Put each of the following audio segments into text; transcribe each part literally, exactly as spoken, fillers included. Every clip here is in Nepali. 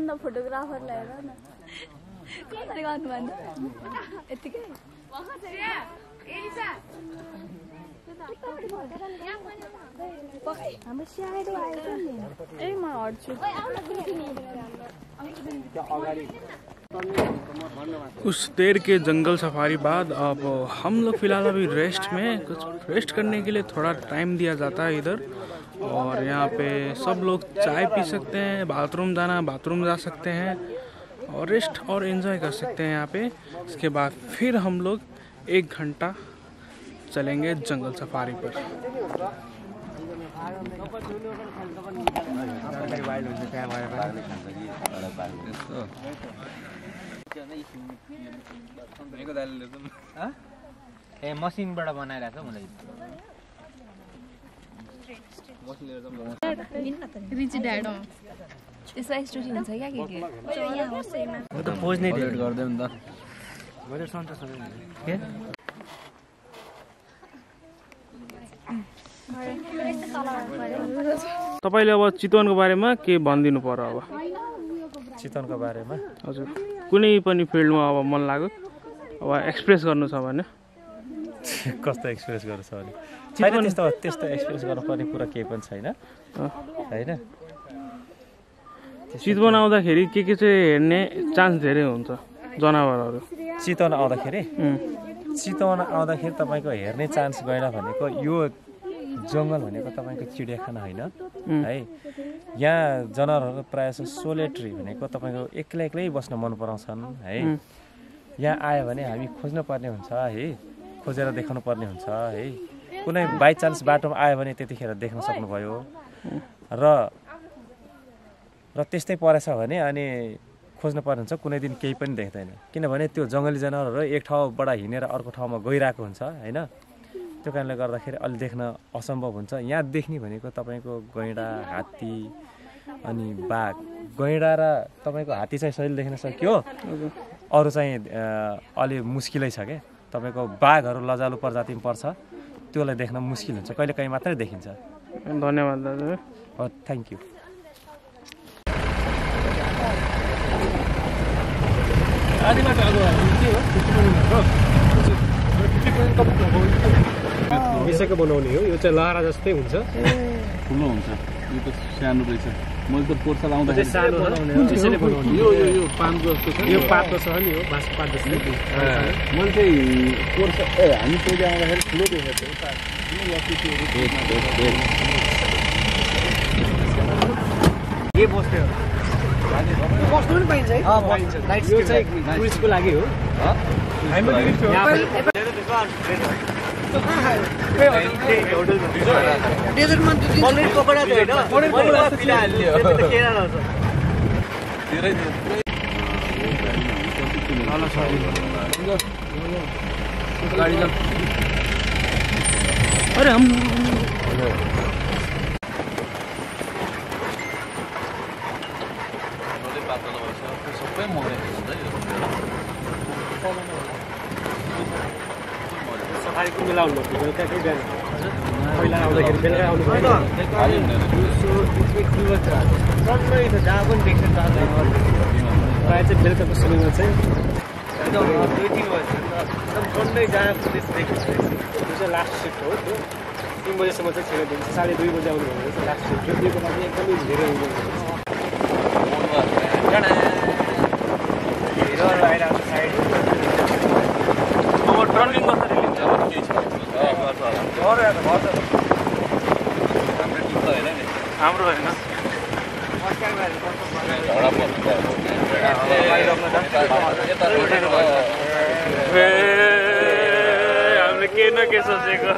न फोटोग्राफरलाई हेर न कसरी गर्नु भन्छ यतिकै हाम्रो स्याडो आएको नि ए म हट्छु कुछ देर के जंगल सफारी बाद अब हम लोग फिलहाल अभी रेस्ट में कुछ रेस्ट करने के लिए थोड़ा टाइम दिया जाता है इधर। और यहाँ पे सब लोग चाय पी सकते हैं, बाथरूम जाना बाथरूम जा सकते हैं और रेस्ट और एंजॉय कर सकते हैं यहाँ पे। इसके बाद फिर हम लोग एक घंटा चलेंगे जंगल सफारी पर। ए मसिनबाट बनाइरहेछ मलाई रिच ड्याड हो त्यसमा स्टोरी हुन्छ क्या के के यहाँ होस् हैन म त पोज नै डिलिट गर्दै नि त मैले सन्त सबै के तपाईले अब चितवनको बारेमा के भनिदिनु पर्यो? अब चितवनको बारेमा हजुर कुनै पनि फिल्डमा अब मन लाग्यो अब एक्सप्रेस गर्नु छ भने कस्तो एक्सप्रेस गर्नु छ भने चितवन त्यस्तो त्यस्तो एक्सप्रेस गर्नुपर्ने कुरा केही पनि छैन हैन। चितवन आउँदाखेरि के के चाहिँ हेर्ने चान्स धेरै हुन्छ जनावरहरू? चितवन आउँदाखेरि चितवन आउँदाखेरि तपाईँको हेर्ने चान्स गएन भनेको यो जङ्गल भनेको तपाईँको चिडियाखाना होइन है। यहाँ जनावरहरू प्रायः जसो सोलेटरी भनेको तपाईँको एक्लै एक्लै बस्न मन पराउँछन् है। यहाँ आयो भने हामी खोज्नु पर्ने हुन्छ है, खोजेर देखाउनु पर्ने हुन्छ है। कुनै बाई चान्स बाटोमा आयो भने त्यतिखेर देख्न सक्नुभयो र र त्यस्तै परेछ भने अनि खोज्नु पर्ने हुन्छ, कुनै दिन केही पनि देख्दैन। किनभने त्यो जङ्गली जनावरहरू एक ठाउँबाट हिँडेर अर्को ठाउँमा गइरहेको हुन्छ होइन। त्यो कारणले गर्दाखेरि अलि देख्न असम्भव हुन्छ। यहाँ देख्ने भनेको तपाईँको गैँडा, हात्ती अनि बाघ। गैँडा र तपाईँको हात्ती चाहिँ सजिलो देख्न सक्यो, अरू चाहिँ अलि मुस्किलै छ क्या। तपाईँको बाघहरू लजालु प्रजातिमा पर्छ, त्यसलाई देख्न मुस्किल हुन्छ, कहिले काहीँ मात्रै देखिन्छ। धन्यवाद दाजु। हो थ्याङ्क यू। मिसाको बनाउने हो, यो चाहिँ लहरा जस्तै हुन्छ, ठुलो हुन्छ। यो त सानो रहेछ, मैले त पोर्सा लाउँदाखेरि सानो बनाउने हो, त्यसैले बनाउने। यो यो यो पानको जस्तो छ, यो पातको छ नि, हो बाँसको पात जस्तै। मैले चाहिँ पोर्सा ए हामी पहिला आउँदाखेरि ठुलो देखेको के बस्ने हो, बस्नु पनि पाइन्छ है। यो चाहिँ टुरिस्टको लागि हो। डेजर्टमा कपडा अरे हम सबै मरे सफारीको बेला आउनुपर्छ, बेलुकाकै बिहान। पहिला आउँदाखेरि बेलुका आउनु पर्छ। सबै त जहाँ पनि देख्छ प्रायः चाहिँ बेलुकाको समयमा चाहिँ एकदम दुई तिन बजी एकदम ठन्डै जहाँ देख्छ। त्यो चाहिँ लास्ट सिफ्ट हो, त्यो तिन बजीसम्म चाहिँ छिटो दिन्छ। साढे दुई बजी आउनु भने चाहिँ लास्ट सिफ्ट हो, त्योको लागि एकदमै धेरै हिरो आइरहेको छ साइड। अब ट्रलिङ कसरी लिन्छ? केही छ हाम्रो होइन, हामीले के न के सोचेको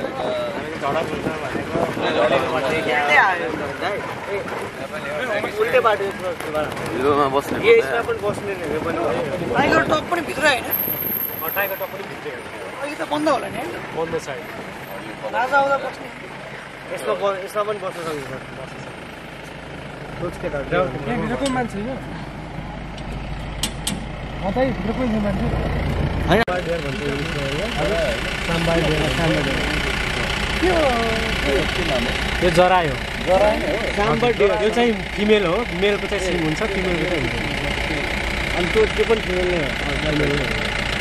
उल्टे बाटो बस्ने यसमा पनि बस्ने टाइगर टप पनि भित्र होइन, टाइगर टप पनि भित्रै होइन। अहिले त बन्द होला नि, बन्द छ राजा आउँदा बस्ने। यसमा यसमा पनि बस्न सकिन्छ। भित्रको मान्छे यो भित्र कोही मान्छे यो जरा हो। साम्बर डियर यो चाहिँ फिमेल हो मेलको चाहिँ सिङ हुन्छ फिमेलको चाहिँ हुन्छ अनि त्यो त्यो पनि फिमेल नै हो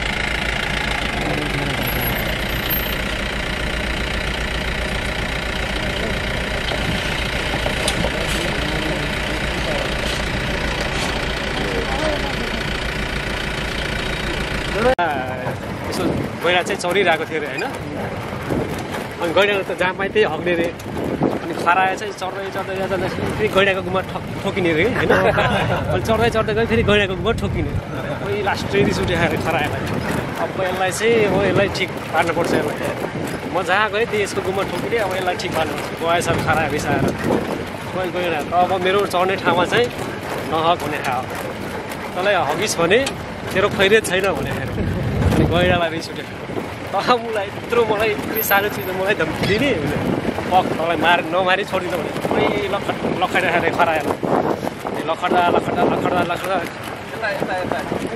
यसो गैडा चाहिँ चरिरहेको थियो अरे होइन अनि गैडाले त जहाँ पाएँ त्यही हग्ने अरे अनि खरायो चाहिँ चढ्दै चढ्दै जाँदा फेरि गैडाको गुमा ठोकिने अरे होइन अनि चढ्दै चढ्दै गयो फेरि गैडाको गुमा ठोकिने कोही लास्ट रिस उठ्यो अरे खरायोलाई अब यसलाई चाहिँ हो यसलाई ठिक पार्नुपर्छ यसलाई म जहाँ गएँ त्यही यसको गुमा ठोकिने अब यसलाई ठिक पार्नुपर्छ गएछ खरायो बिसाएर गइ गएर अब मेरो चढ्ने ठाउँमा चाहिँ नहक हुने ठाउँ तँलाई हगिस् भने तेरो खैरियत छैन भने अनि गैडालाई रिस उठ्यो त मलाई यत्रो मलाई यत्रो सानो चिज मलाई धम्की दिने पक तँलाई मार नमारी छोडिदिनु भने पुरै लख लखडाएर खरायो लखड्दा लखड्दा लखड्दा लखड्दा यता यता यता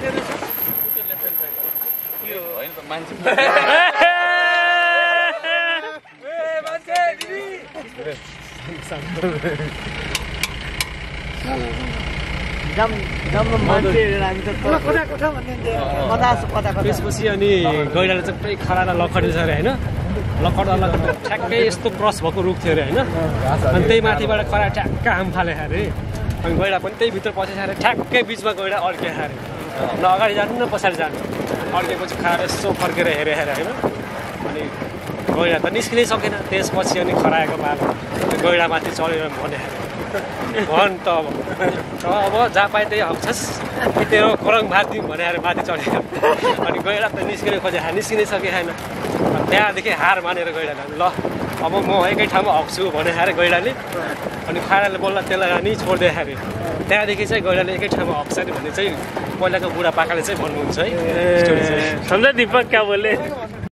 त्यसपछि अनि गैडाले चाहिँ पुरै खराएर लखडिन्छ अरे होइन लखड्दा लखड्दा ठ्याक्कै यस्तो क्रस भएको रुख थियो अरे होइन अनि त्यही माथिबाट खरा ठ्याक्क हाम फाले अरे अनि गैडा पनि त्यही भित्र पसेछ अरे ठ्याक्कै बिचमा गैडा अड्के अरे न अगाडि जानु न पछाडि जानु अड्केपछि खराएर यसो फर्केर हेरे हेरे होइन अनि गैडा त निस्किनै सकेन त्यसपछि अनि खराएको बाल गैडामाथि चढेर भने भन त अब अब जहाँ पाए त्यही हग्छस् कि तेरो खोरङ भात दिउँ भने आएर माथि चढेर अनि गैडा त निस्किने खोजे निस्किनै सके छैन त्यहाँदेखि हार मानेर गैडाले ल अब म एकै ठाउँमा हग्छु भने आएर गैडाले अनि खराले बोल्दा त्यसलाई अनि छोड्दै अरे त्यहाँदेखि चाहिँ गैडाले एकै ठाउँमा हग्छ नि भन्ने चाहिँ पहिलाको बुढापाकाले चाहिँ भन्नुहुन्छ है समझा दीपक क्या बोले